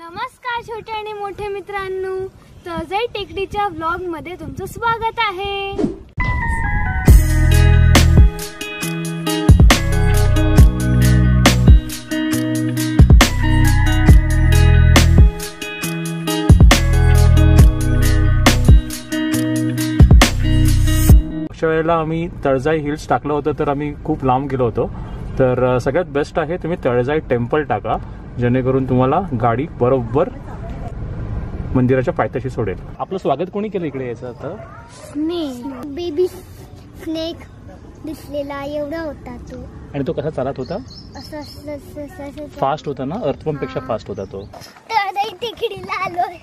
नमस्कार छोटे आणि मोठे मित्रांनो, तळजाई टेकडीच्या व्लॉग मध्ये तुमचं स्वागत आहे। अशा वेळेला आम्ही तळजाई हिल्स टाकलं होतं, तर आम्ही खूप लांब गेलो होतो। तर सगळ्यात बेस्ट आहे तुम्ही तळजाई टेम्पल टाका, जेणेकरून तुम्हाला गाडी बरोबर मंदिराच्या पायथ्याशी सोडेल। आपलं स्वागत कोणी केलं इकडे यायचं? आता बेबी स्नेक दिसलेला एवढा होता तो, आणि तो कसा चालत होता? असं फास्ट होता ना, अर्थपंप पेक्षा फास्ट होता तो। तळजाई टेकडीला आलोय।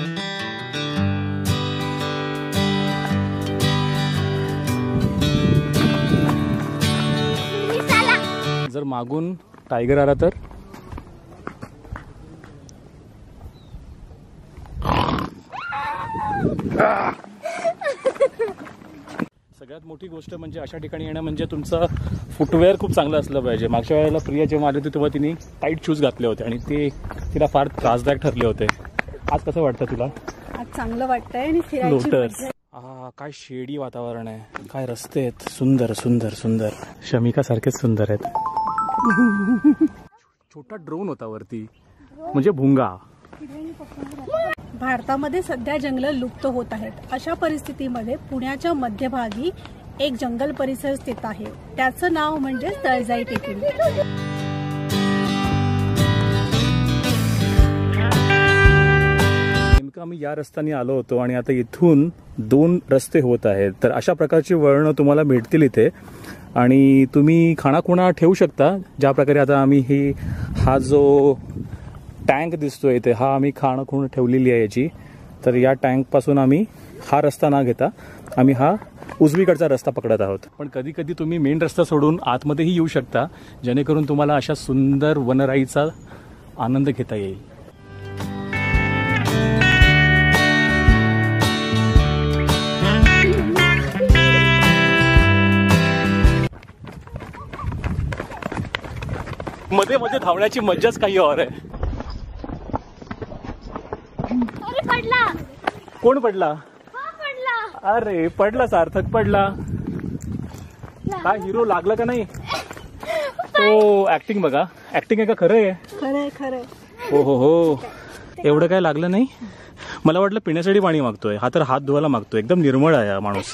जर मागून टायगर आला तर सगळ्यात मोठी गोष्ट म्हणजे अशा ठिकाणी येणं म्हणजे तुमचं फुटवेअर खूप चांगलं असलं पाहिजे। मागच्या वेळेला प्रिया जेव्हा आली होती तेव्हा तिने टाईट शूज घातले होते आणि ते तिला फार त्रासदायक ठरले होते। आज कसं वाटतं तुला? आज चांगलं वाटतंय आणि फिरायची लोटस, काय शेडी वातावरण आहे, काय रस्ते आहेत, सुंदर सुंदर सुंदर, शमिका सारखेच सुंदर आहेत। छोटा ड्रोन होता वरती, म्हणजे भुंगा। भारतामध्ये सध्या जंगलं लुप्त होत आहेत। अशा परिस्थितीमध्ये पुण्याच्या मध्यभागी एक जंगल परिसर स्थित आहे, त्याचं नाव म्हणजे तळजाई टेकडी। नेमकं आम्ही या रस्त्याने आलो होतो आणि आता इथून दोन रस्ते होत आहेत, तर अशा प्रकारची वळणं तुम्हाला भेटतील इथे आणि तुम्ही खाणाखुणा ठेवू शकता। ज्या प्रकारे आता आम्ही हा जो टँक दिसतोय इथे, हा आम्ही खाणाखुणा ठेवलेली आहे याची। तर या टँक पासून आम्ही हा रस्ता न घेता आम्ही हा उजवीकडचा रस्ता पकडत आहोत। पण कधी कधी तुम्ही मेन रस्ता सोडून आतमध्येही येऊ शकता, जेणेकरून तुम्हाला अशा सुंदर वनराईचा आनंद घेता येईल। मध्ये मध्ये धावण्याची मज्जाच काही और आहे। अरे पडला। कोण पडला? पडला। अरे पडला, सार्थक पडला। काय हिरो लागला का नाही? हो, ऍक्टिंग बघा, ऍक्टिंग आहे का खरं आहे? खरंय खरंय। हो हो हो, एवढं काय लागलं नाही। मला वाटलं पिण्यासाठी पाणी मागतोय, हा तर हात धुवायला मागतोय। एकदम निर्मळ आहे हा माणूस।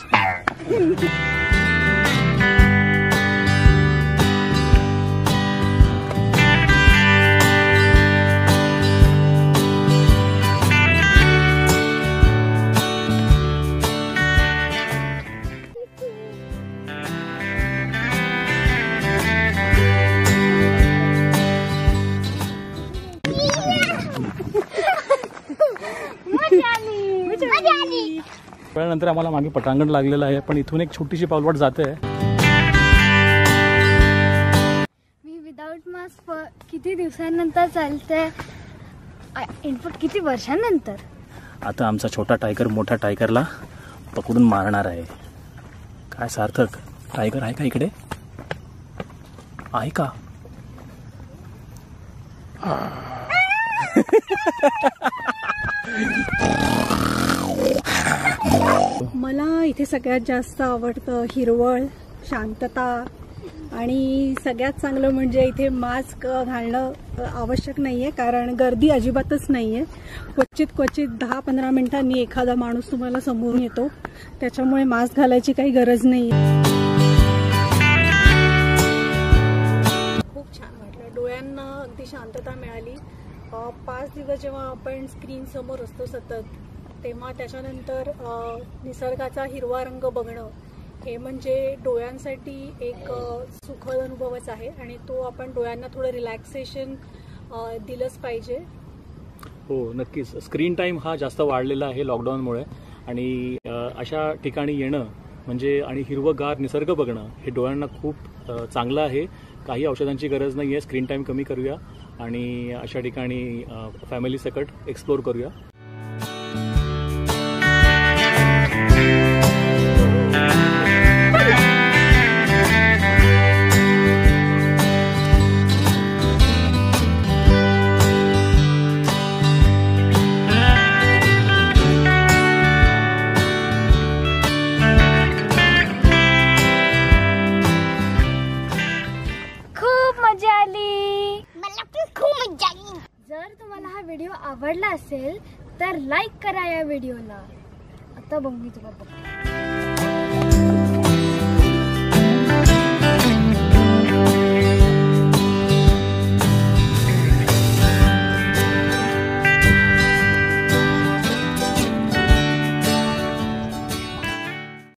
नंतर आम्हाला मागे पटांगण लागलेलं आहे, पण इथून एक छोटीशी पावलवाट जाते। मी विदाउट मास्क किती दिवसांनंतर चालते, इनफॅक्ट किती वर्षांनंतर। आता आमचा छोटा टायगर मोठ्या टायगरला पकडून मारणार आहे। काय सार्थक, टायगर आहे का इकडे? आहे का? मला इथे सगळ्यात जास्त आवडतं हिरवळ, शांतता आणि सगळ्यात चांगलं म्हणजे इथे मास्क घालणं आवश्यक नाहीये, कारण गर्दी अजिबातच नाहीये। क्वचित 10-15 मिनिटांनी एखादा माणूस तुम्हाला समोरून येतो, त्याच्यामुळे मास्क घालायची काही गरज नाही। खूप छान वाटलं, डोळ्यांना अगदी शांतता मिळाली। 5 दिवस जेव्हा आपण स्क्रीन समोर असतो सतत, तेव्हा त्याच्यानंतर निसर्गाचा हिरवा रंग बघणं हे म्हणजे डोळ्यांसाठी एक सुखद अनुभवच आहे आणि तो आपण डोळ्यांना थोडं रिलॅक्सेशन दिलंच पाहिजे। हो नक्कीच, स्क्रीन टाइम हा जास्त वाढलेला आहे लॉकडाऊनमुळे आणि अशा ठिकाणी येणं म्हणजे आणि हिरवंगार निसर्ग बघणं हे डोळ्यांना खूप चांगलं आहे। काही औषधांची गरज नाही आहे, स्क्रीन टाइम कमी करूया आणि अशा ठिकाणी फॅमिली सकट एक्सप्लोर करूया। व्हिडिओ आवडला असेल तर लाईक करा या व्हिडिओला. आता बघ मी तुला बघ.